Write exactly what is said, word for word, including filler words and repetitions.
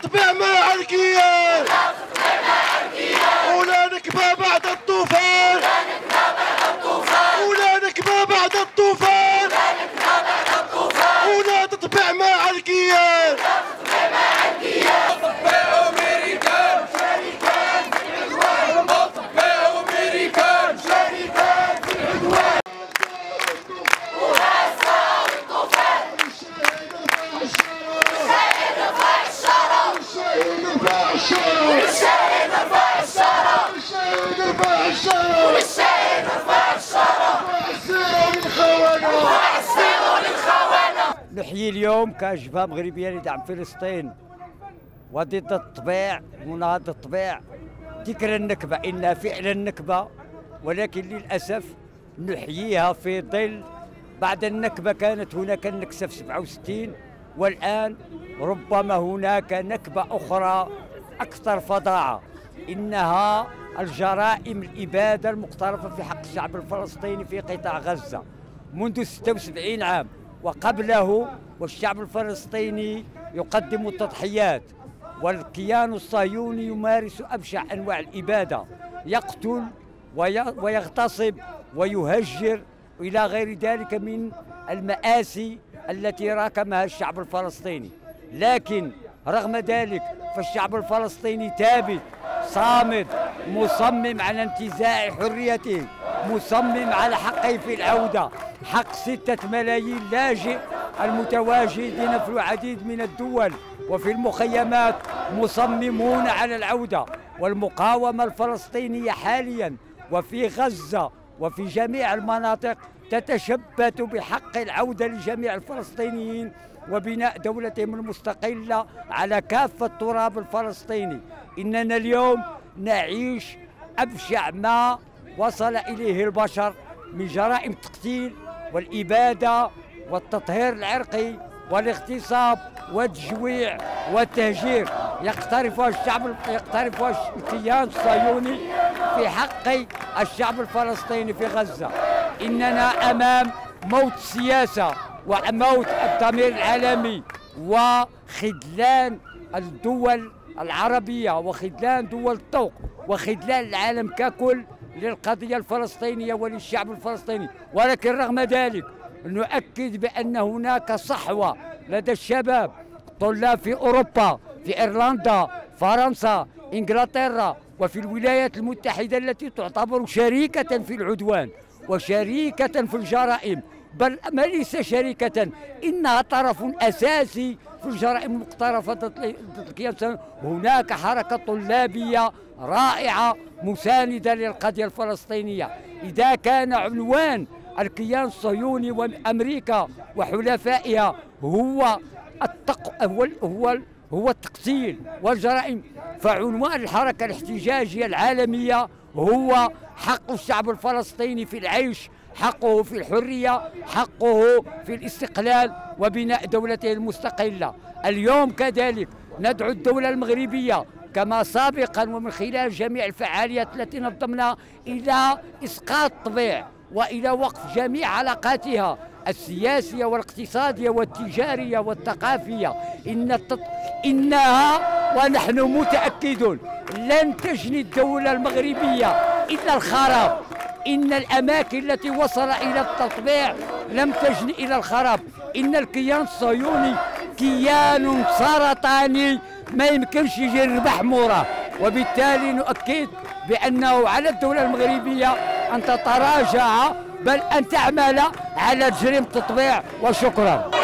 تطبع مع الكيان ولا نكبة بعد الطوفان ولا نكبة بعد الطوفان ولا تطبع مع الكيان. نحيي اليوم كجبهة مغربية لدعم فلسطين وضد الطبيع ومناهضة الطبيع ذكرى النكبة، إنها فعلا نكبة، ولكن للأسف نحييها في ظل بعد النكبة كانت هناك النكسة في سبعة وستين، والآن ربما هناك نكبة أخرى أكثر فظاعة، إنها الجرائم الإبادة المقترفة في حق الشعب الفلسطيني في قطاع غزة منذ ستة وسبعين عام وقبله، والشعب الفلسطيني يقدم التضحيات، والكيان الصهيوني يمارس أبشع أنواع الإبادة، يقتل ويغتصب ويهجر إلى غير ذلك من المآسي التي راكمها الشعب الفلسطيني. لكن رغم ذلك فالشعب الفلسطيني ثابت صامد مصمم على انتزاع حريته، مصمم على حقه في العودة، حق ستة ملايين لاجئ المتواجدين في العديد من الدول وفي المخيمات مصممون على العودة. والمقاومة الفلسطينية حاليا وفي غزة وفي جميع المناطق تتشبث بحق العودة لجميع الفلسطينيين وبناء دولتهم المستقلة على كافة التراب الفلسطيني. إننا اليوم نعيش أبشع ما وصل إليه البشر من جرائم التقتيل والإبادة والتطهير العرقي والاغتصاب والتجويع والتهجير يقترفها الشعب يقترفها الكيان الصهيوني في حق الشعب الفلسطيني في غزة. إننا أمام موت السياسة وموت الضمير العالمي وخذلان الدول العربية وخذلان دول الطوق وخذلان العالم ككل للقضية الفلسطينية وللشعب الفلسطيني. ولكن رغم ذلك نؤكد بأن هناك صحوة لدى الشباب طلاب في أوروبا، في إيرلندا، فرنسا، إنجلترا وفي الولايات المتحدة التي تعتبر شريكة في العدوان وشريكة في الجرائم، بل ما ليس شريكة، إنها طرف أساسي في الجرائم المقترفة ضد الكيان. هناك حركة طلابية رائعة مساندة للقضية الفلسطينية. إذا كان عنوان الكيان الصهيوني وأمريكا وحلفائها هو التق... هو هو هو التقتيل والجرائم، فعنوان الحركة الاحتجاجية العالمية هو حق الشعب الفلسطيني في العيش، حقه في الحرية، حقه في الاستقلال وبناء دولته المستقلة. اليوم كذلك ندعو الدولة المغربية كما سابقا ومن خلال جميع الفعاليات التي نظمناها إلى إسقاط الطبيع وإلى وقف جميع علاقاتها السياسية والاقتصادية والتجارية والثقافية. إن التط... إنها ونحن متأكدون لن تجني الدولة المغربية إلا الخراب. إن الأماكن التي وصل إلى التطبيع لم تجني إلى الخراب. إن الكيان الصهيوني كيان سرطاني ما يمكنش يجي يربح موراه، وبالتالي نؤكد بأنه على الدولة المغربية أن تتراجع بل أن تعمل على تجريم التطبيع. وشكرا.